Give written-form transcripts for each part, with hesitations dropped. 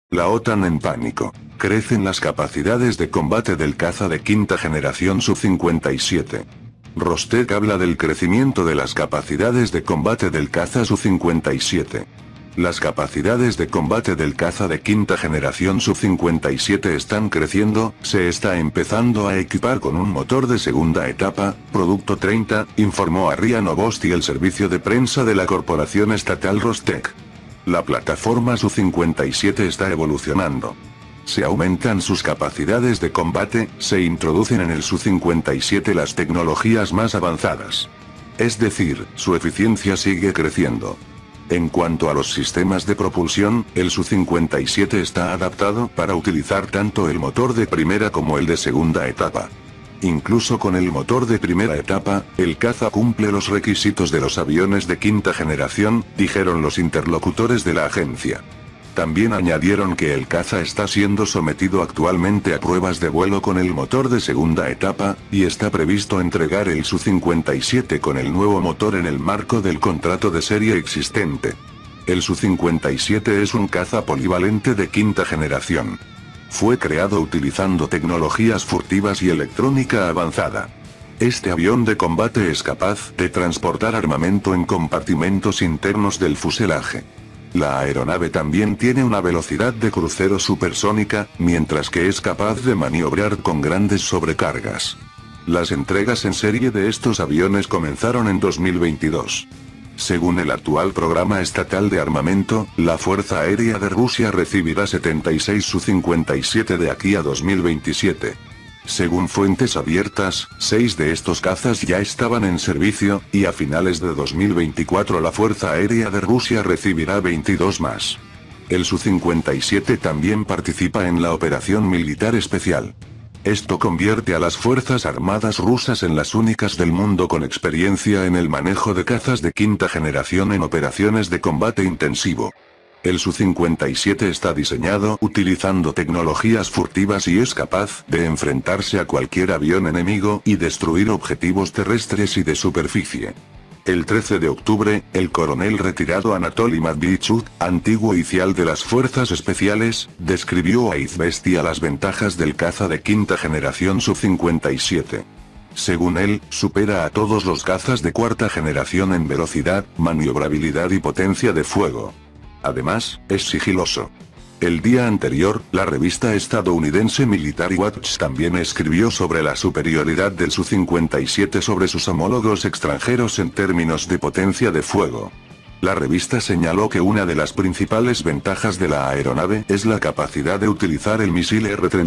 La OTAN en pánico. Crecen las capacidades de combate del caza de quinta generación Su-57. Rostec habla del crecimiento de las capacidades de combate del caza Su-57. Las capacidades de combate del caza de quinta generación Su-57 están creciendo, se está empezando a equipar con un motor de segunda etapa, Producto 30, informó a RIA Novosti el servicio de prensa de la corporación estatal Rostec. La plataforma Su-57 está evolucionando. Se aumentan sus capacidades de combate, se introducen en el Su-57 las tecnologías más avanzadas. Es decir, su eficiencia sigue creciendo. En cuanto a los sistemas de propulsión, el Su-57 está adaptado para utilizar tanto el motor de primera como el de segunda etapa. Incluso con el motor de primera etapa, el caza cumple los requisitos de los aviones de quinta generación, dijeron los interlocutores de la agencia. También añadieron que el caza está siendo sometido actualmente a pruebas de vuelo con el motor de segunda etapa, y está previsto entregar el Su-57 con el nuevo motor en el marco del contrato de serie existente. El Su-57 es un caza polivalente de quinta generación. Fue creado utilizando tecnologías furtivas y electrónica avanzada. Este avión de combate es capaz de transportar armamento en compartimentos internos del fuselaje. La aeronave también tiene una velocidad de crucero supersónica, mientras que es capaz de maniobrar con grandes sobrecargas. Las entregas en serie de estos aviones comenzaron en 2022. Según el actual programa estatal de armamento, la Fuerza Aérea de Rusia recibirá 76 Su-57 de aquí a 2027. Según fuentes abiertas, 6 de estos cazas ya estaban en servicio, y a finales de 2024 la Fuerza Aérea de Rusia recibirá 22 más. El Su-57 también participa en la operación militar especial. Esto convierte a las Fuerzas Armadas rusas en las únicas del mundo con experiencia en el manejo de cazas de quinta generación en operaciones de combate intensivo. El Su-57 está diseñado utilizando tecnologías furtivas y es capaz de enfrentarse a cualquier avión enemigo y destruir objetivos terrestres y de superficie. El 13 de octubre, el coronel retirado Anatoly Matvichuk, antiguo oficial de las Fuerzas Especiales, describió a Izvestia las ventajas del caza de quinta generación Su-57. Según él, supera a todos los cazas de cuarta generación en velocidad, maniobrabilidad y potencia de fuego. Además, es sigiloso. El día anterior, la revista estadounidense Military Watch también escribió sobre la superioridad del Su-57 sobre sus homólogos extranjeros en términos de potencia de fuego. La revista señaló que una de las principales ventajas de la aeronave es la capacidad de utilizar el misil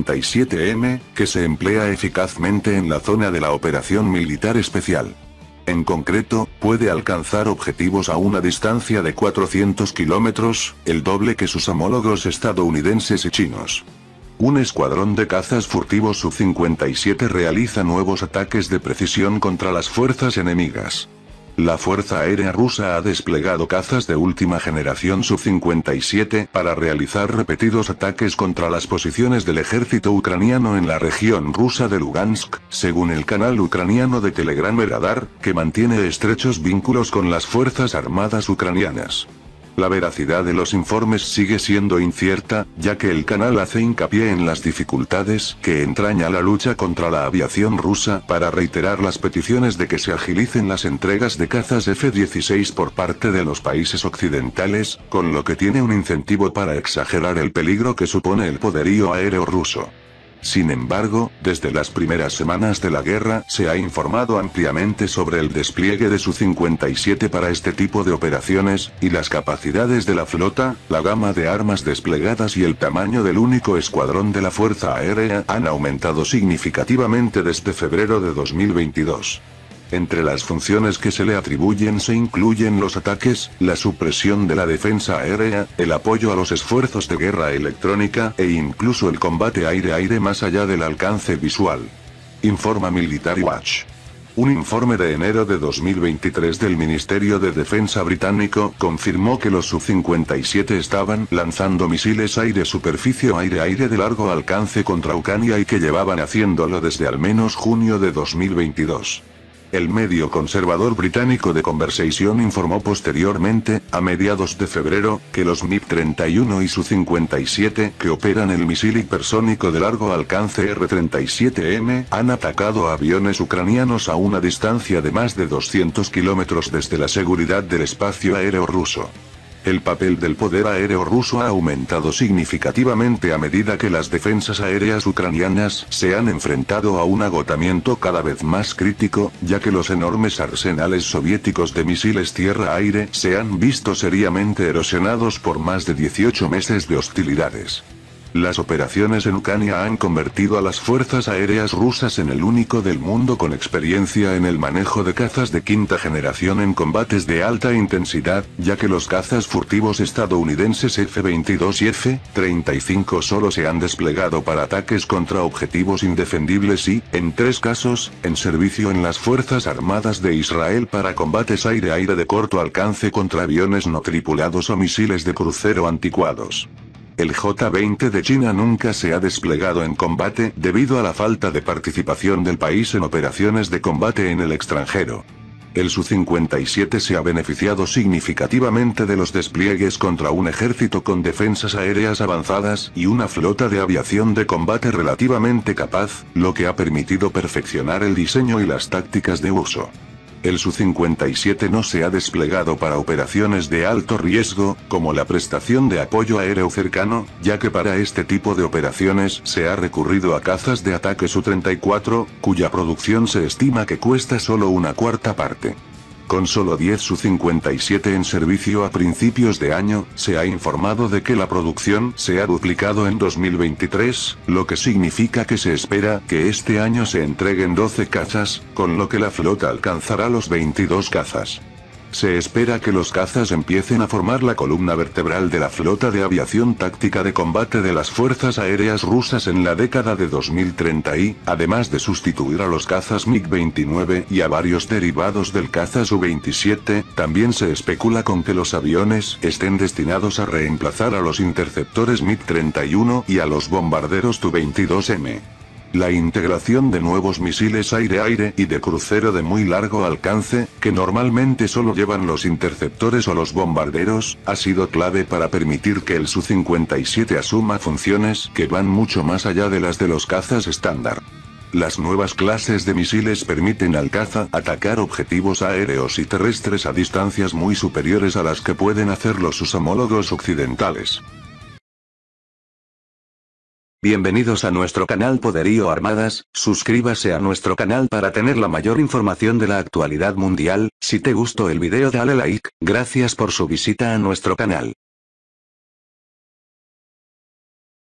R-37M, que se emplea eficazmente en la zona de la operación militar especial. En concreto, puede alcanzar objetivos a una distancia de 400 kilómetros, el doble que sus homólogos estadounidenses y chinos. Un escuadrón de cazas furtivos Su-57 realiza nuevos ataques de precisión contra las fuerzas enemigas. La Fuerza Aérea Rusa ha desplegado cazas de última generación Su-57 para realizar repetidos ataques contra las posiciones del ejército ucraniano en la región rusa de Lugansk, según el canal ucraniano de Telegram Radar, que mantiene estrechos vínculos con las Fuerzas Armadas ucranianas. La veracidad de los informes sigue siendo incierta, ya que el canal hace hincapié en las dificultades que entraña la lucha contra la aviación rusa para reiterar las peticiones de que se agilicen las entregas de cazas F-16 por parte de los países occidentales, con lo que tiene un incentivo para exagerar el peligro que supone el poderío aéreo ruso. Sin embargo, desde las primeras semanas de la guerra se ha informado ampliamente sobre el despliegue de Su-57 para este tipo de operaciones, y las capacidades de la flota, la gama de armas desplegadas y el tamaño del único escuadrón de la Fuerza Aérea han aumentado significativamente desde febrero de 2022. Entre las funciones que se le atribuyen se incluyen los ataques, la supresión de la defensa aérea, el apoyo a los esfuerzos de guerra electrónica e incluso el combate aire-aire más allá del alcance visual. Informa Military Watch. Un informe de enero de 2023 del Ministerio de Defensa británico confirmó que los Su-57 estaban lanzando misiles aire-superficie o aire-aire de largo alcance contra Ucrania y que llevaban haciéndolo desde al menos junio de 2022. El medio conservador británico The Conversation informó posteriormente, a mediados de febrero, que los MiG-31 y Su-57, que operan el misil hipersónico de largo alcance R-37M, han atacado a aviones ucranianos a una distancia de más de 200 kilómetros desde la seguridad del espacio aéreo ruso. El papel del poder aéreo ruso ha aumentado significativamente a medida que las defensas aéreas ucranianas se han enfrentado a un agotamiento cada vez más crítico, ya que los enormes arsenales soviéticos de misiles tierra-aire se han visto seriamente erosionados por más de 18 meses de hostilidades. Las operaciones en Ucrania han convertido a las fuerzas aéreas rusas en el único del mundo con experiencia en el manejo de cazas de quinta generación en combates de alta intensidad, ya que los cazas furtivos estadounidenses F-22 y F-35 solo se han desplegado para ataques contra objetivos indefendibles y, en 3 casos, en servicio en las Fuerzas Armadas de Israel para combates aire-aire de corto alcance contra aviones no tripulados o misiles de crucero anticuados. El J-20 de China nunca se ha desplegado en combate debido a la falta de participación del país en operaciones de combate en el extranjero. El Su-57 se ha beneficiado significativamente de los despliegues contra un ejército con defensas aéreas avanzadas y una flota de aviación de combate relativamente capaz, lo que ha permitido perfeccionar el diseño y las tácticas de uso. El Su-57 no se ha desplegado para operaciones de alto riesgo, como la prestación de apoyo aéreo cercano, ya que para este tipo de operaciones se ha recurrido a cazas de ataque Su-34, cuya producción se estima que cuesta solo una cuarta parte. Con solo 10 Su-57 en servicio a principios de año, se ha informado de que la producción se ha duplicado en 2023, lo que significa que se espera que este año se entreguen 12 cazas, con lo que la flota alcanzará los 22 cazas. Se espera que los cazas empiecen a formar la columna vertebral de la flota de aviación táctica de combate de las fuerzas aéreas rusas en la década de 2030 y, además de sustituir a los cazas MiG-29 y a varios derivados del caza Su-27, también se especula con que los aviones estén destinados a reemplazar a los interceptores MiG-31 y a los bombarderos Tu-22M. La integración de nuevos misiles aire-aire y de crucero de muy largo alcance, que normalmente solo llevan los interceptores o los bombarderos, ha sido clave para permitir que el Su-57 asuma funciones que van mucho más allá de las de los cazas estándar. Las nuevas clases de misiles permiten al caza atacar objetivos aéreos y terrestres a distancias muy superiores a las que pueden hacerlo sus homólogos occidentales. Bienvenidos a nuestro canal Poderío Armadas, suscríbase a nuestro canal para tener la mayor información de la actualidad mundial. Si te gustó el video dale like, gracias por su visita a nuestro canal.